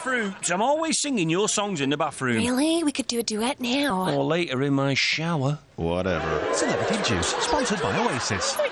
Fruits. I'm always singing your songs in the bathroom. Really? We could do a duet now. Or later in my shower. Whatever. Celebrity Juice, sponsored by Oasis.